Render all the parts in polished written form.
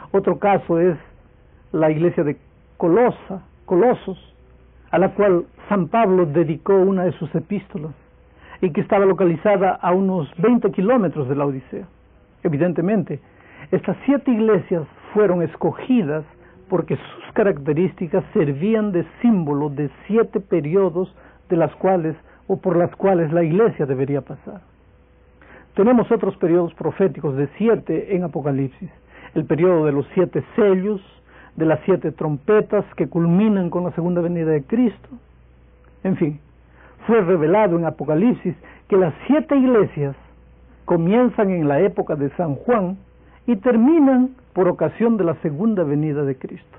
Otro caso es la iglesia de Colosos, a la cual San Pablo dedicó una de sus epístolas y que estaba localizada a unos 20 kilómetros de la Odisea. Evidentemente, estas 7 iglesias fueron escogidas porque sus características servían de símbolo de 7 periodos de las cuales o por las cuales la iglesia debería pasar. Tenemos otros periodos proféticos de 7 en Apocalipsis: el periodo de los 7 sellos, de las 7 trompetas que culminan con la segunda venida de Cristo. En fin, fue revelado en Apocalipsis que las 7 iglesias comienzan en la época de San Juan y terminan por ocasión de la segunda venida de Cristo.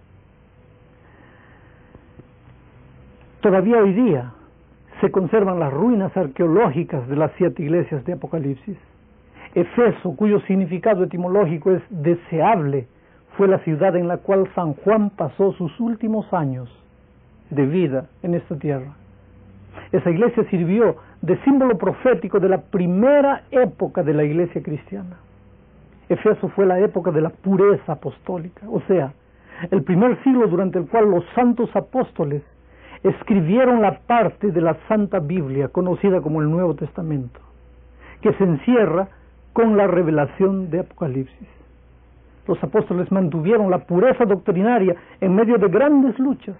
Todavía hoy día se conservan las ruinas arqueológicas de las 7 iglesias de Apocalipsis. Efeso, cuyo significado etimológico es deseable, fue la ciudad en la cual San Juan pasó sus últimos años de vida en esta tierra. Esa iglesia sirvió de símbolo profético de la primera época de la iglesia cristiana. Efeso fue la época de la pureza apostólica, o sea, el primer siglo durante el cual los santos apóstoles escribieron la parte de la Santa Biblia conocida como el Nuevo Testamento, que se encierra con la revelación de Apocalipsis. Los apóstoles mantuvieron la pureza doctrinaria en medio de grandes luchas.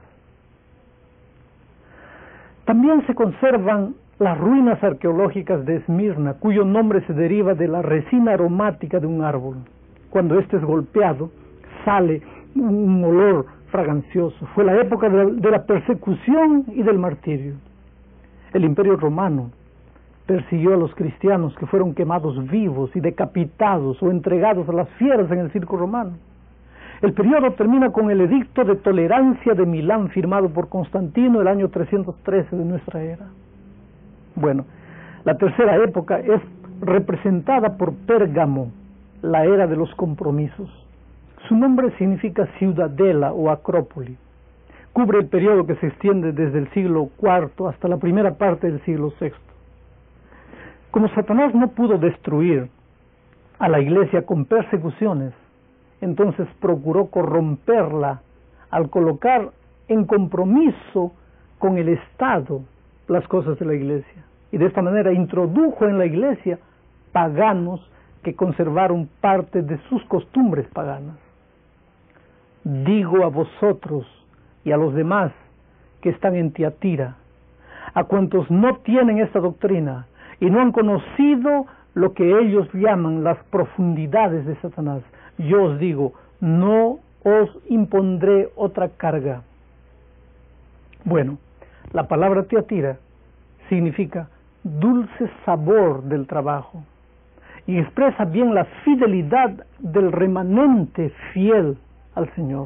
También se conservan las ruinas arqueológicas de Esmirna, cuyo nombre se deriva de la resina aromática de un árbol. Cuando éste es golpeado, sale un olor fragancioso. Fue la época de la persecución y del martirio. El Imperio Romano persiguió a los cristianos, que fueron quemados vivos y decapitados o entregados a las fieras en el circo romano. El periodo termina con el Edicto de Tolerancia de Milán, firmado por Constantino el año 313 de nuestra era. Bueno, la tercera época es representada por Pérgamo, la era de los compromisos. Su nombre significa ciudadela o acrópoli. Cubre el periodo que se extiende desde el siglo IV hasta la primera parte del siglo VI. Como Satanás no pudo destruir a la iglesia con persecuciones, entonces procuró corromperla al colocar en compromiso con el Estado las cosas de la iglesia. Y de esta manera introdujo en la iglesia paganos que conservaron parte de sus costumbres paganas. Digo a vosotros y a los demás que están en Tiatira, a cuantos no tienen esta doctrina y no han conocido lo que ellos llaman las profundidades de Satanás, yo os digo, no os impondré otra carga. Bueno, la palabra Tiatira significa dulce sabor del trabajo y expresa bien la fidelidad del remanente fiel al Señor.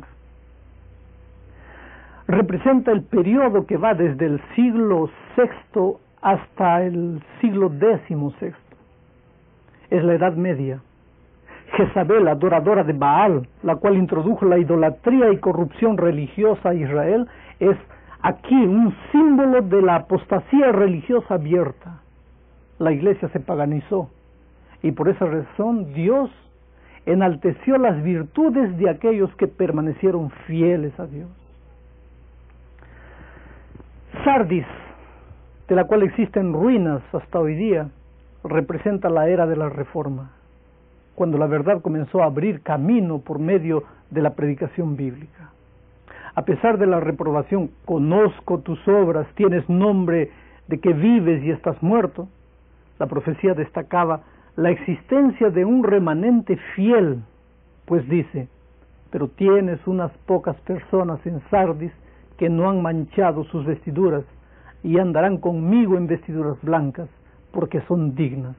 Representa el periodo que va desde el siglo VI hasta el siglo XVI. Es la Edad Media. Jezabel, adoradora de Baal, la cual introdujo la idolatría y corrupción religiosa a Israel, es aquí un símbolo de la apostasía religiosa abierta. La iglesia se paganizó y por esa razón Dios enalteció las virtudes de aquellos que permanecieron fieles a Dios. Sardis, de la cual existen ruinas hasta hoy día, representa la era de la Reforma, cuando la verdad comenzó a abrir camino por medio de la predicación bíblica. A pesar de la reprobación, conozco tus obras, tienes nombre de que vives y estás muerto, la profecía destacaba la existencia de un remanente fiel, pues dice, pero tienes unas pocas personas en Sardis que no han manchado sus vestiduras y andarán conmigo en vestiduras blancas, porque son dignas.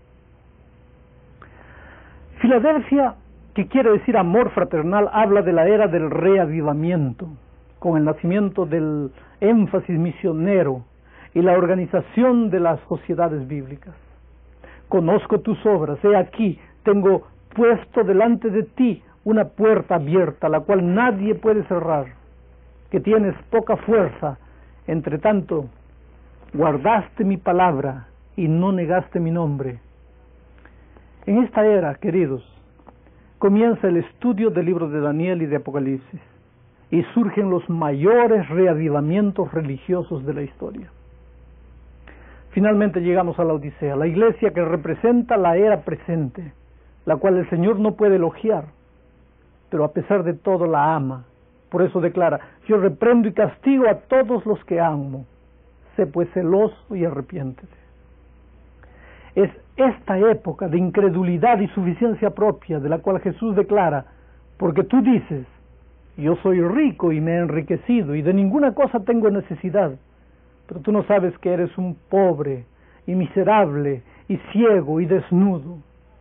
Filadelfia, que quiere decir amor fraternal, habla de la era del reavivamiento, con el nacimiento del énfasis misionero y la organización de las sociedades bíblicas. Conozco tus obras, he aquí, tengo puesto delante de ti una puerta abierta, la cual nadie puede cerrar, que tienes poca fuerza, entre tanto, guardaste mi palabra y no negaste mi nombre. En esta era, queridos, comienza el estudio del libro de Daniel y de Apocalipsis, y surgen los mayores reavivamientos religiosos de la historia. Finalmente llegamos a la Odisea, la iglesia que representa la era presente, la cual el Señor no puede elogiar, pero a pesar de todo la ama. Por eso declara: yo reprendo y castigo a todos los que amo. Sé pues celoso y arrepiéntete. Es esta época de incredulidad y suficiencia propia de la cual Jesús declara: porque tú dices, yo soy rico y me he enriquecido y de ninguna cosa tengo necesidad, pero tú no sabes que eres un pobre y miserable y ciego y desnudo.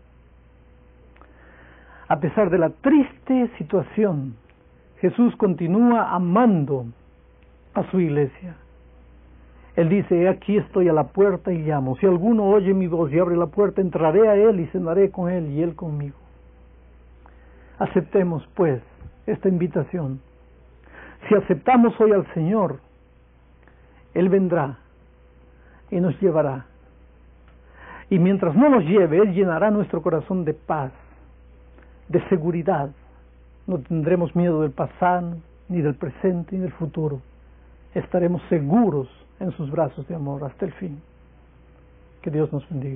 A pesar de la triste situación, Jesús continúa amando a su iglesia. Él dice: aquí estoy a la puerta y llamo. Si alguno oye mi voz y abre la puerta, entraré a él y cenaré con él y él conmigo. Aceptemos, pues, esta invitación. Si aceptamos hoy al Señor, Él vendrá y nos llevará. Y mientras no nos lleve, Él llenará nuestro corazón de paz, de seguridad. No tendremos miedo del pasado, ni del presente, ni del futuro. Estaremos seguros en sus brazos de amor hasta el fin. Que Dios nos bendiga.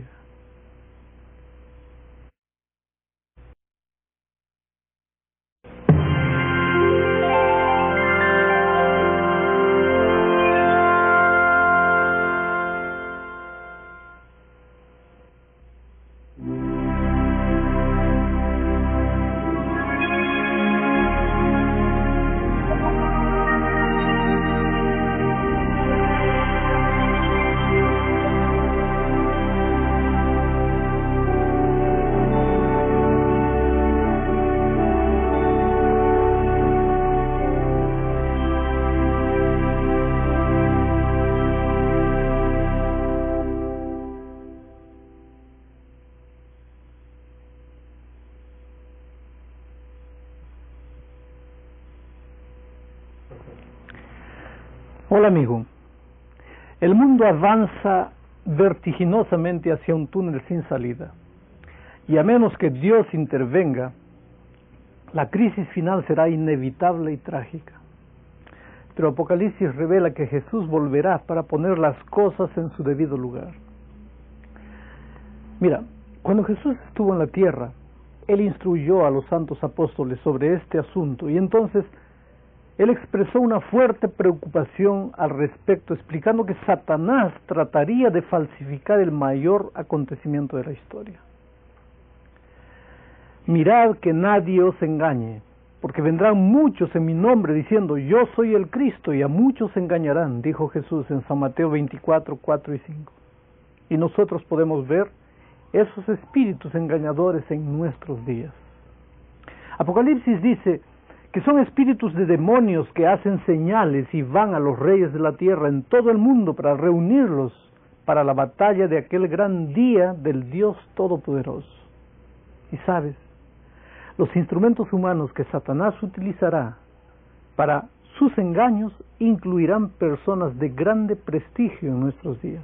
Hola amigo, el mundo avanza vertiginosamente hacia un túnel sin salida, y a menos que Dios intervenga, la crisis final será inevitable y trágica. Pero Apocalipsis revela que Jesús volverá para poner las cosas en su debido lugar. Mira, cuando Jesús estuvo en la tierra, Él instruyó a los santos apóstoles sobre este asunto, y entonces Él expresó una fuerte preocupación al respecto, explicando que Satanás trataría de falsificar el mayor acontecimiento de la historia. Mirad que nadie os engañe, porque vendrán muchos en mi nombre diciendo: yo soy el Cristo, y a muchos engañarán, dijo Jesús en San Mateo 24, 4 y 5. Y nosotros podemos ver esos espíritus engañadores en nuestros días. Apocalipsis dice que son espíritus de demonios que hacen señales y van a los reyes de la tierra en todo el mundo para reunirlos para la batalla de aquel gran día del Dios Todopoderoso. Y sabes, los instrumentos humanos que Satanás utilizará para sus engaños incluirán personas de grande prestigio en nuestros días.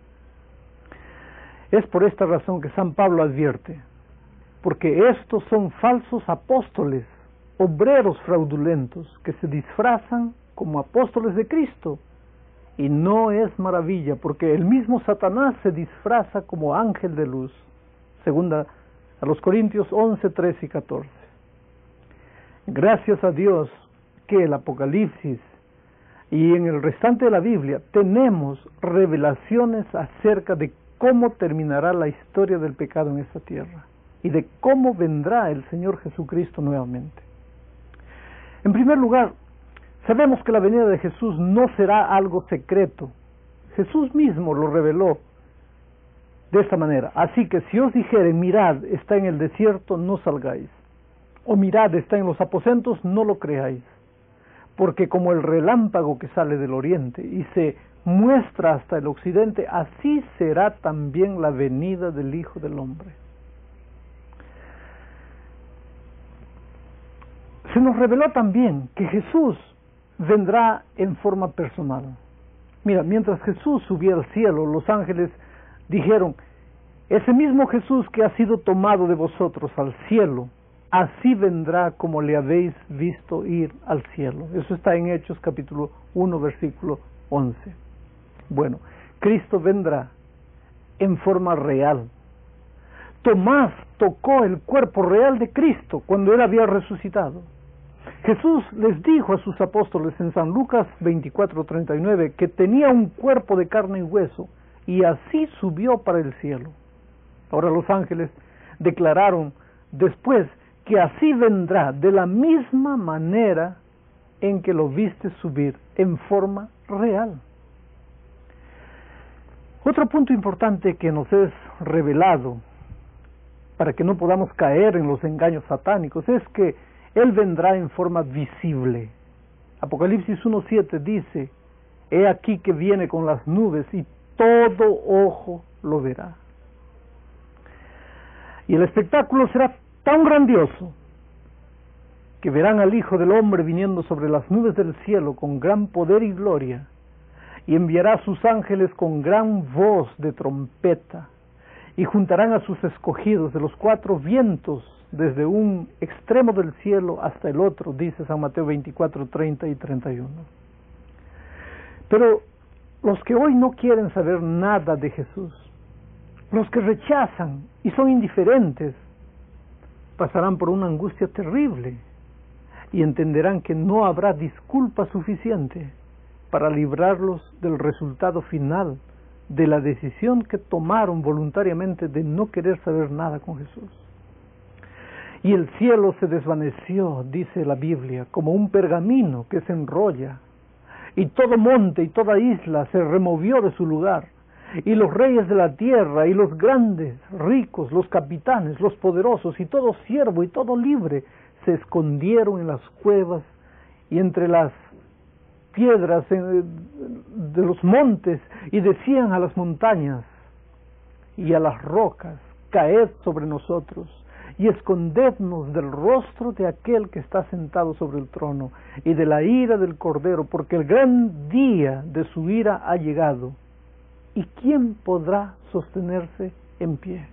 Es por esta razón que San Pablo advierte: porque estos son falsos apóstoles, obreros fraudulentos, que se disfrazan como apóstoles de Cristo. Y no es maravilla, porque el mismo Satanás se disfraza como ángel de luz. Segunda a los Corintios 11, 13 y 14. Gracias a Dios que el Apocalipsis y en el restante de la Biblia tenemos revelaciones acerca de cómo terminará la historia del pecado en esta tierra y de cómo vendrá el Señor Jesucristo nuevamente. En primer lugar, sabemos que la venida de Jesús no será algo secreto. Jesús mismo lo reveló de esta manera: así que si os dijeren, mirad, está en el desierto, no salgáis, o mirad, está en los aposentos, no lo creáis, porque como el relámpago que sale del oriente y se muestra hasta el occidente, así será también la venida del Hijo del Hombre. Se nos reveló también que Jesús vendrá en forma personal. Mira, mientras Jesús subía al cielo, los ángeles dijeron: ese mismo Jesús que ha sido tomado de vosotros al cielo, así vendrá como le habéis visto ir al cielo. Eso está en Hechos capítulo 1, versículo 11. Bueno, Cristo vendrá en forma real. Tomás tocó el cuerpo real de Cristo cuando él había resucitado. Jesús les dijo a sus apóstoles en San Lucas 24:39 que tenía un cuerpo de carne y hueso y así subió para el cielo. Ahora los ángeles declararon después que así vendrá de la misma manera en que lo viste subir, en forma real. Otro punto importante que nos es revelado para que no podamos caer en los engaños satánicos es que Él vendrá en forma visible. Apocalipsis 1:7 dice: he aquí que viene con las nubes y todo ojo lo verá. Y el espectáculo será tan grandioso que verán al Hijo del Hombre viniendo sobre las nubes del cielo con gran poder y gloria, y enviará a sus ángeles con gran voz de trompeta, y juntarán a sus escogidos de los cuatro vientos, desde un extremo del cielo hasta el otro, dice San Mateo 24:30 y 31. Pero los que hoy no quieren saber nada de Jesús, los que rechazan y son indiferentes, pasarán por una angustia terrible y entenderán que no habrá disculpa suficiente para librarlos del resultado final de la decisión que tomaron voluntariamente de no querer saber nada con Jesús. Y el cielo se desvaneció, dice la Biblia, como un pergamino que se enrolla, y todo monte y toda isla se removió de su lugar, y los reyes de la tierra, y los grandes, ricos, los capitanes, los poderosos, y todo siervo y todo libre, se escondieron en las cuevas y entre las piedras de los montes, y decían a las montañas y a las rocas: caed sobre nosotros y escondednos del rostro de aquel que está sentado sobre el trono y de la ira del Cordero, porque el gran día de su ira ha llegado, y ¿quién podrá sostenerse en pie?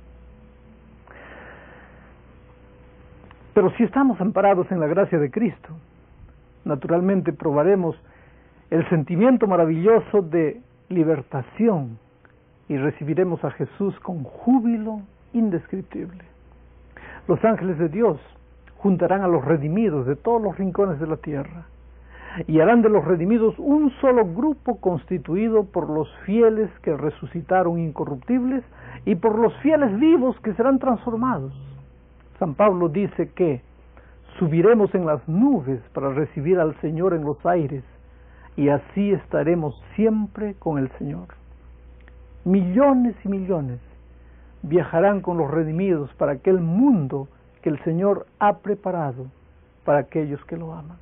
Pero si estamos amparados en la gracia de Cristo, naturalmente probaremos el sentimiento maravilloso de libertación y recibiremos a Jesús con júbilo indescriptible. Los ángeles de Dios juntarán a los redimidos de todos los rincones de la tierra y harán de los redimidos un solo grupo constituido por los fieles que resucitaron incorruptibles y por los fieles vivos que serán transformados. San Pablo dice que subiremos en las nubes para recibir al Señor en los aires, y así estaremos siempre con el Señor. Millones y millones viajarán con los redimidos para aquel mundo que el Señor ha preparado para aquellos que lo aman.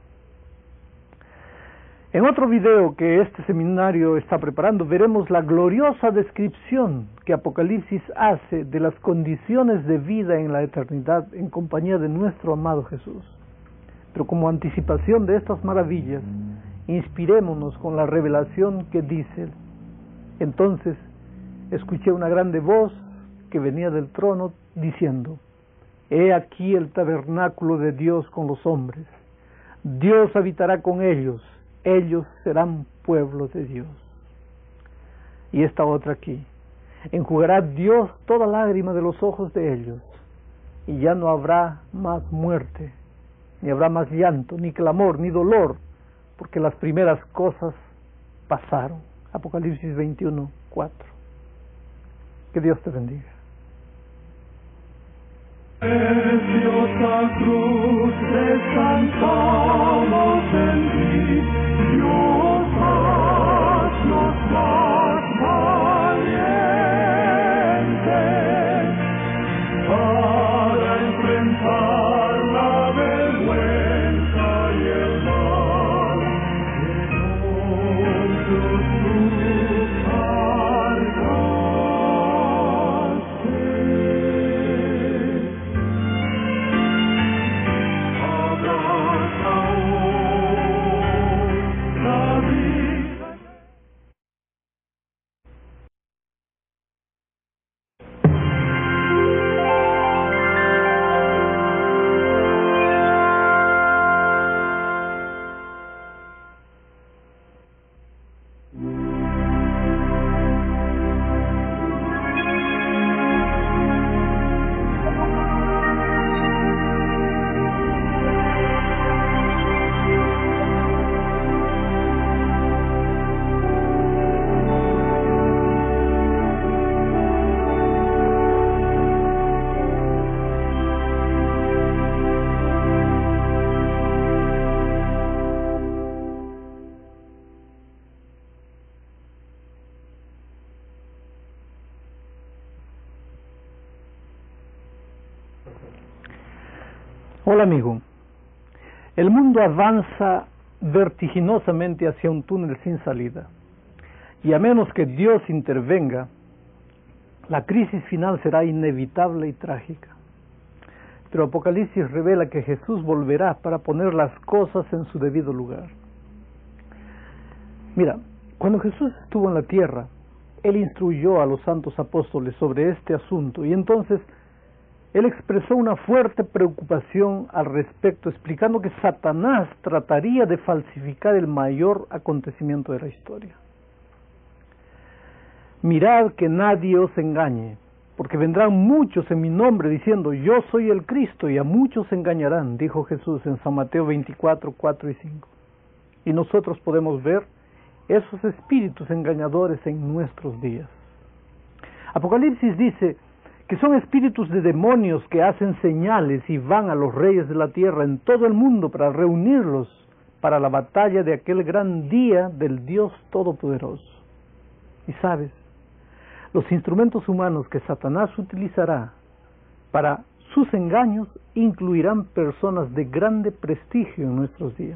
En otro video que este seminario está preparando, veremos la gloriosa descripción que Apocalipsis hace de las condiciones de vida en la eternidad en compañía de nuestro amado Jesús. Pero como anticipación de estas maravillas, inspirémonos con la revelación que dice: entonces escuché una grande voz que venía del trono diciendo: he aquí el tabernáculo de Dios con los hombres. Dios habitará con ellos. Ellos serán pueblo de Dios. Y esta otra aquí: enjugará Dios toda lágrima de los ojos de ellos, y ya no habrá más muerte, ni habrá más llanto, ni clamor, ni dolor, porque las primeras cosas pasaron. Apocalipsis 21:4. Que Dios te bendiga. Preciosa cruz descansamos en ti, Dios haznos más valientes para enfrentar la vergüenza y el mal que con tu cruz cargaste. Hola amigo, el mundo avanza vertiginosamente hacia un túnel sin salida y a menos que Dios intervenga, la crisis final será inevitable y trágica. Pero Apocalipsis revela que Jesús volverá para poner las cosas en su debido lugar. Mira, cuando Jesús estuvo en la tierra, Él instruyó a los santos apóstoles sobre este asunto y entonces Él expresó una fuerte preocupación al respecto, explicando que Satanás trataría de falsificar el mayor acontecimiento de la historia. Mirad que nadie os engañe, porque vendrán muchos en mi nombre diciendo, yo soy el Cristo, y a muchos engañarán, dijo Jesús en San Mateo 24, 4 y 5. Y nosotros podemos ver esos espíritus engañadores en nuestros días. Apocalipsis dice que son espíritus de demonios que hacen señales y van a los reyes de la tierra en todo el mundo para reunirlos para la batalla de aquel gran día del Dios Todopoderoso. Y sabes, los instrumentos humanos que Satanás utilizará para sus engaños incluirán personas de grande prestigio en nuestros días.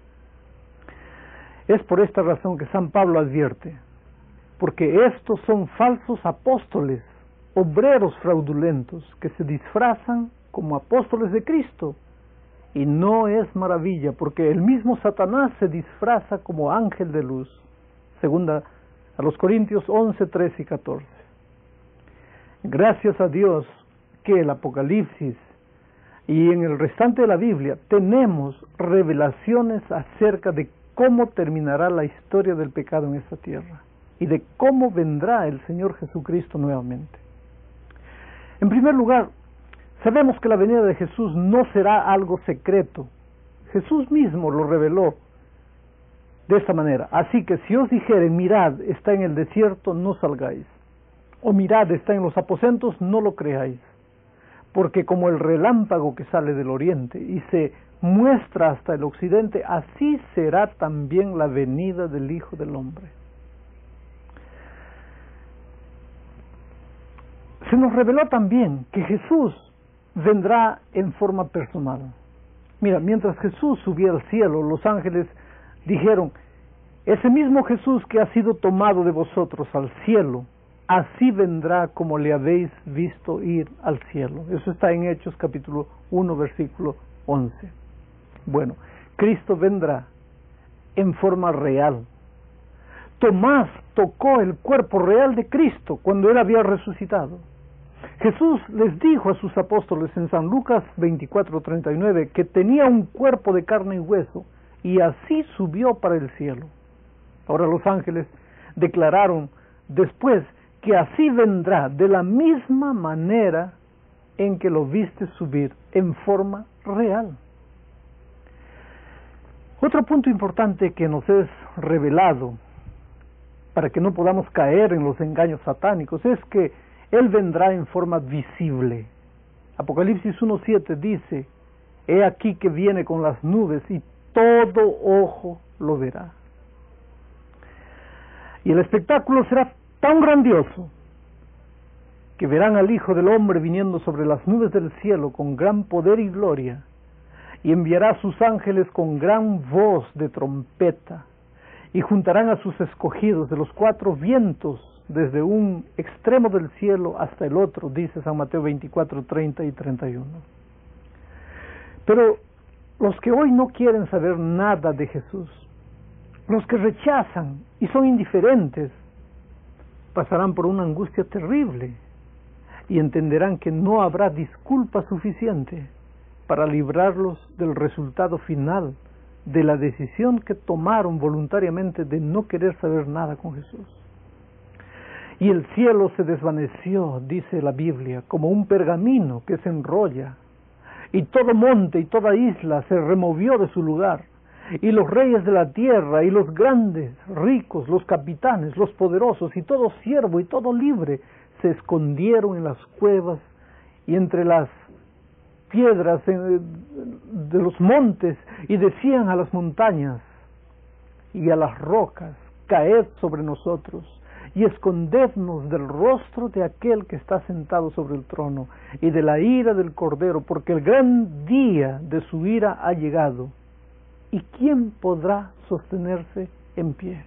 Es por esta razón que San Pablo advierte, porque estos son falsos apóstoles, obreros fraudulentos, que se disfrazan como apóstoles de Cristo. Y no es maravilla, porque el mismo Satanás se disfraza como ángel de luz. Segunda a los Corintios 11, 13 y 14. Gracias a Dios que el Apocalipsis y en el restante de la Biblia tenemos revelaciones acerca de cómo terminará la historia del pecado en esta tierra y de cómo vendrá el Señor Jesucristo nuevamente. En primer lugar, sabemos que la venida de Jesús no será algo secreto. Jesús mismo lo reveló de esta manera. Así que si os dijeren, mirad, está en el desierto, no salgáis. O mirad, está en los aposentos, no lo creáis. Porque como el relámpago que sale del oriente y se muestra hasta el occidente, así será también la venida del Hijo del Hombre. Se nos reveló también que Jesús vendrá en forma personal. Mira, mientras Jesús subía al cielo, los ángeles dijeron, ese mismo Jesús que ha sido tomado de vosotros al cielo, así vendrá como le habéis visto ir al cielo. Eso está en Hechos capítulo 1, versículo 11. Bueno, Cristo vendrá en forma real. Tomás tocó el cuerpo real de Cristo cuando Él había resucitado. Jesús les dijo a sus apóstoles en San Lucas 24:39 que tenía un cuerpo de carne y hueso y así subió para el cielo. Ahora los ángeles declararon después que así vendrá de la misma manera en que lo viste subir, en forma real. Otro punto importante que nos es revelado para que no podamos caer en los engaños satánicos es que Él vendrá en forma visible. Apocalipsis 1:7 dice, he aquí que viene con las nubes y todo ojo lo verá. Y el espectáculo será tan grandioso que verán al Hijo del Hombre viniendo sobre las nubes del cielo con gran poder y gloria, y enviará a sus ángeles con gran voz de trompeta, y juntarán a sus escogidos de los cuatro vientos, desde un extremo del cielo hasta el otro, dice San Mateo 24, 30 y 31. Pero los que hoy no quieren saber nada de Jesús, los que rechazan y son indiferentes, pasarán por una angustia terrible y entenderán que no habrá disculpa suficiente para librarlos del resultado final de la decisión que tomaron voluntariamente de no querer saber nada con Jesús. Y el cielo se desvaneció, dice la Biblia, como un pergamino que se enrolla, y todo monte y toda isla se removió de su lugar, y los reyes de la tierra, y los grandes, ricos, los capitanes, los poderosos, y todo siervo y todo libre, se escondieron en las cuevas y entre las piedras de los montes, y decían a las montañas y a las rocas, caed sobre nosotros, y escondednos del rostro de aquel que está sentado sobre el trono y de la ira del Cordero, porque el gran día de su ira ha llegado. ¿Y quién podrá sostenerse en pie?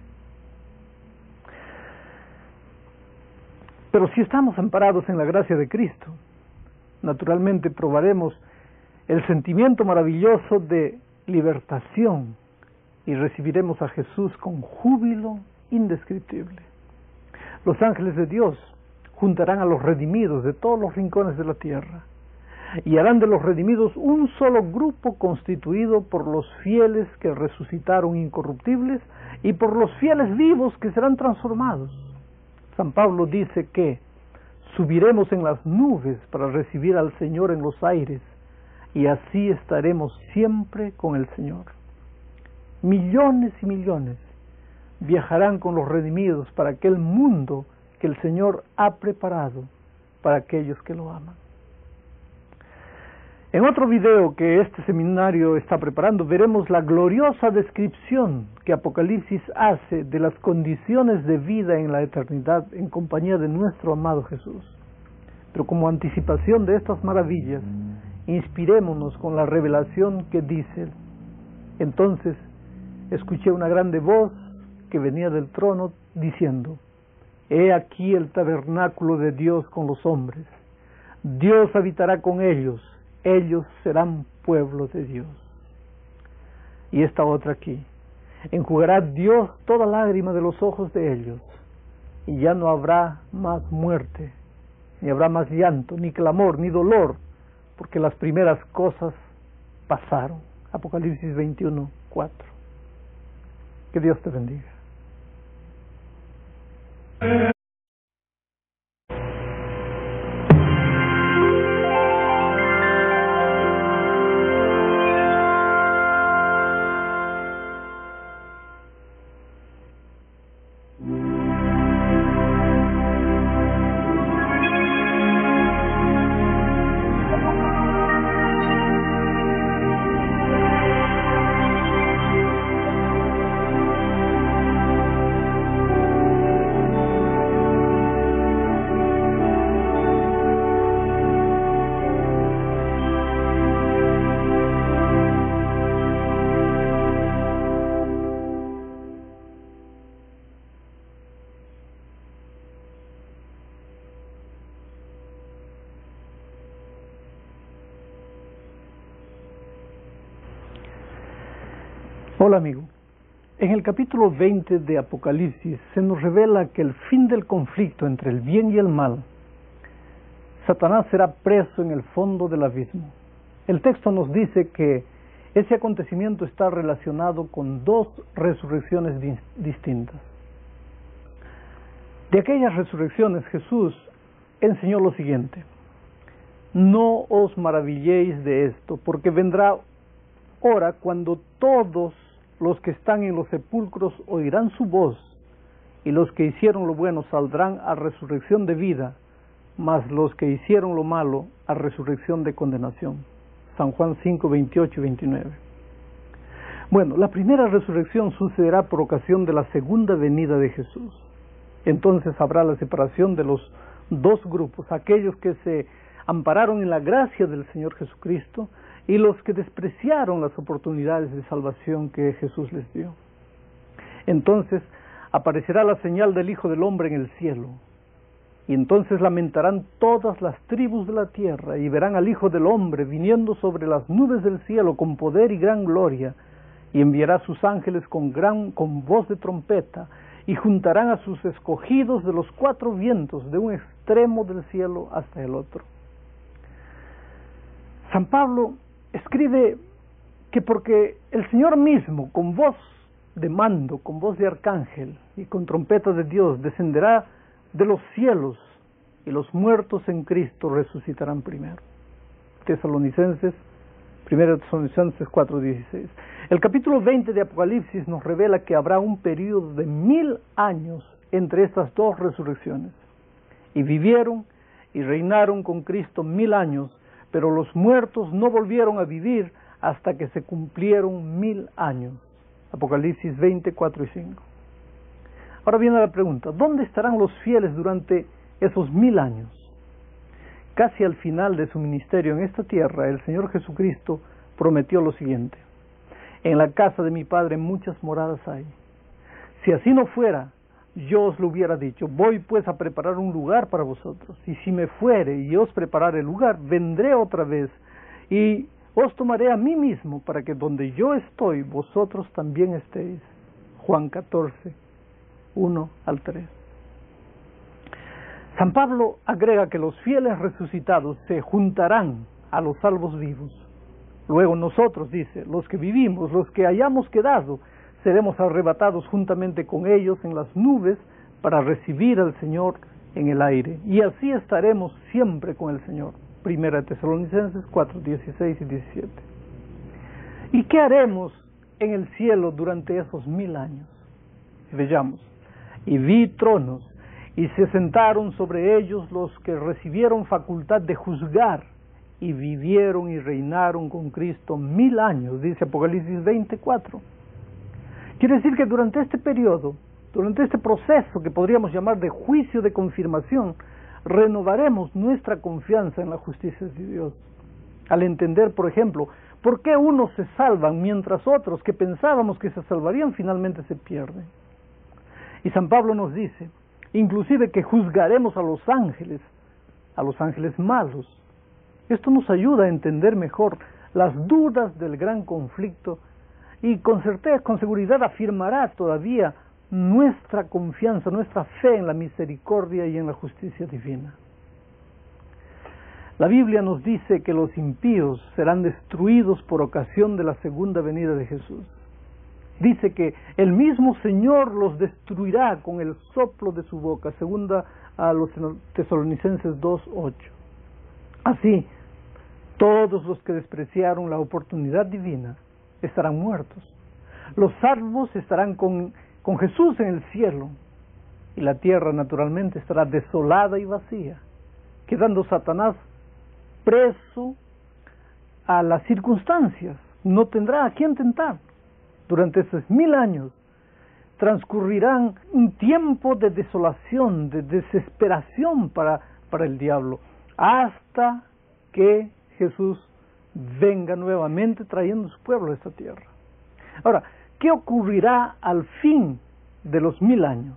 Pero si estamos amparados en la gracia de Cristo, naturalmente probaremos el sentimiento maravilloso de libertación y recibiremos a Jesús con júbilo indescriptible. Los ángeles de Dios juntarán a los redimidos de todos los rincones de la tierra y harán de los redimidos un solo grupo constituido por los fieles que resucitaron incorruptibles y por los fieles vivos que serán transformados. San Pablo dice que subiremos en las nubes para recibir al Señor en los aires y así estaremos siempre con el Señor. Millones y millones viajarán con los redimidos para aquel mundo que el Señor ha preparado para aquellos que lo aman. En otro video que este seminario está preparando, veremos la gloriosa descripción que Apocalipsis hace de las condiciones de vida en la eternidad en compañía de nuestro amado Jesús. Pero como anticipación de estas maravillas, inspirémonos con la revelación que dice: entonces escuché una grande voz que venía del trono diciendo: he aquí el tabernáculo de Dios con los hombres. Dios habitará con ellos. Ellos serán pueblo de Dios. Y esta otra aquí: enjugará Dios toda lágrima de los ojos de ellos, y ya no habrá más muerte, ni habrá más llanto, ni clamor, ni dolor, porque las primeras cosas pasaron. Apocalipsis 21:4. Que Dios te bendiga. Hola amigo, en el capítulo 20 de Apocalipsis se nos revela que el fin del conflicto entre el bien y el mal, Satanás será preso en el fondo del abismo. El texto nos dice que ese acontecimiento está relacionado con dos resurrecciones distintas. De aquellas resurrecciones Jesús enseñó lo siguiente: no os maravilléis de esto, porque vendrá hora cuando todos los que están en los sepulcros oirán su voz, y los que hicieron lo bueno saldrán a resurrección de vida, mas los que hicieron lo malo a resurrección de condenación. San Juan 5, 28 y 29. Bueno, la primera resurrección sucederá por ocasión de la segunda venida de Jesús. Entonces habrá la separación de los dos grupos: aquellos que se ampararon en la gracia del Señor Jesucristo y los que despreciaron las oportunidades de salvación que Jesús les dio. Entonces aparecerá la señal del Hijo del Hombre en el cielo, y entonces lamentarán todas las tribus de la tierra, y verán al Hijo del Hombre viniendo sobre las nubes del cielo con poder y gran gloria, y enviará a sus ángeles con voz de trompeta, y juntarán a sus escogidos de los cuatro vientos, de un extremo del cielo hasta el otro. San Pablo escribe que porque el Señor mismo, con voz de mando, con voz de arcángel y con trompeta de Dios, descenderá de los cielos, y los muertos en Cristo resucitarán primero. Tesalonicenses 4:16. El capítulo 20 de Apocalipsis nos revela que habrá un periodo de 1000 años entre estas dos resurrecciones. Y vivieron y reinaron con Cristo 1000 años, pero los muertos no volvieron a vivir hasta que se cumplieron 1000 años. Apocalipsis 20, 4 y 5. Ahora viene la pregunta, ¿dónde estarán los fieles durante esos 1000 años? Casi al final de su ministerio en esta tierra, el Señor Jesucristo prometió lo siguiente: en la casa de mi Padre muchas moradas hay. Si así no fuera, yo os lo hubiera dicho. Voy pues a preparar un lugar para vosotros. Y si me fuere y os preparare el lugar, vendré otra vez y os tomaré a mí mismo, para que donde yo estoy, vosotros también estéis. Juan 14, 1 al 3. San Pablo agrega que los fieles resucitados se juntarán a los salvos vivos. Luego nosotros, dice, los que vivimos, los que hayamos quedado, seremos arrebatados juntamente con ellos en las nubes para recibir al Señor en el aire. Y así estaremos siempre con el Señor. Primera de Tesalonicenses 4, 16 y 17. ¿Y qué haremos en el cielo durante esos 1000 años? Veamos. Y vi tronos, y se sentaron sobre ellos los que recibieron facultad de juzgar, y vivieron y reinaron con Cristo 1000 años, dice Apocalipsis 24. Quiere decir que durante este periodo, durante este proceso que podríamos llamar de juicio de confirmación, renovaremos nuestra confianza en la justicia de Dios. Al entender, por ejemplo, por qué unos se salvan mientras otros que pensábamos que se salvarían finalmente se pierden. Y San Pablo nos dice, inclusive, que juzgaremos a los ángeles malos. Esto nos ayuda a entender mejor las dudas del gran conflicto y con certeza, con seguridad afirmará todavía nuestra confianza, nuestra fe en la misericordia y en la justicia divina. La Biblia nos dice que los impíos serán destruidos por ocasión de la segunda venida de Jesús. Dice que el mismo Señor los destruirá con el soplo de su boca, segunda a los Tesalonicenses 2:8. Así, todos los que despreciaron la oportunidad divina estarán muertos. Los salvos estarán con Jesús en el cielo, y la tierra naturalmente estará desolada y vacía, quedando Satanás preso a las circunstancias. No tendrá a quién tentar. Durante esos 1000 años transcurrirán un tiempo de desolación, de desesperación para el diablo, hasta que Jesús venga nuevamente trayendo su pueblo a esta tierra. Ahora, ¿qué ocurrirá al fin de los 1000 años?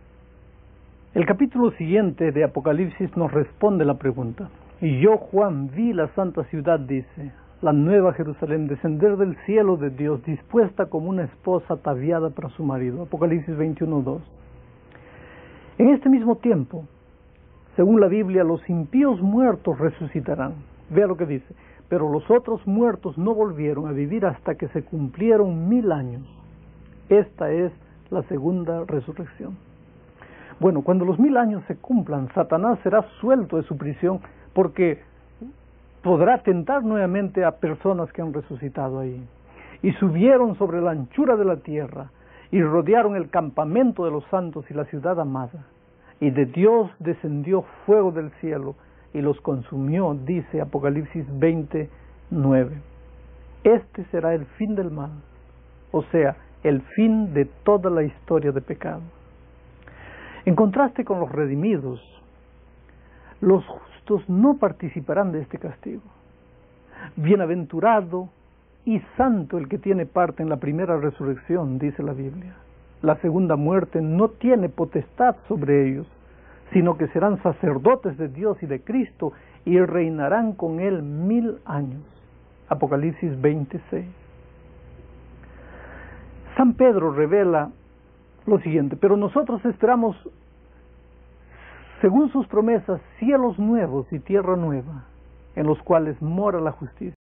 El capítulo siguiente de Apocalipsis nos responde la pregunta. Y yo, Juan, vi la santa ciudad, dice, la nueva Jerusalén, descender del cielo de Dios, dispuesta como una esposa ataviada para su marido. Apocalipsis 21:2. En este mismo tiempo, según la Biblia, los impíos muertos resucitarán. Vea lo que dice. Pero los otros muertos no volvieron a vivir hasta que se cumplieron 1000 años. Esta es la segunda resurrección. Bueno, cuando los 1000 años se cumplan, Satanás será suelto de su prisión, porque podrá tentar nuevamente a personas que han resucitado ahí. Y subieron sobre la anchura de la tierra, y rodearon el campamento de los santos y la ciudad amada. Y de Dios descendió fuego del cielo, y los consumió, dice Apocalipsis 20:9. Este será el fin del mal, o sea, el fin de toda la historia de pecado. En contraste con los redimidos, los justos no participarán de este castigo. Bienaventurado y santo el que tiene parte en la primera resurrección, dice la Biblia. La segunda muerte no tiene potestad sobre ellos, sino que serán sacerdotes de Dios y de Cristo y reinarán con Él 1000 años. Apocalipsis 26. San Pedro revela lo siguiente: pero nosotros esperamos, según sus promesas, cielos nuevos y tierra nueva, en los cuales mora la justicia.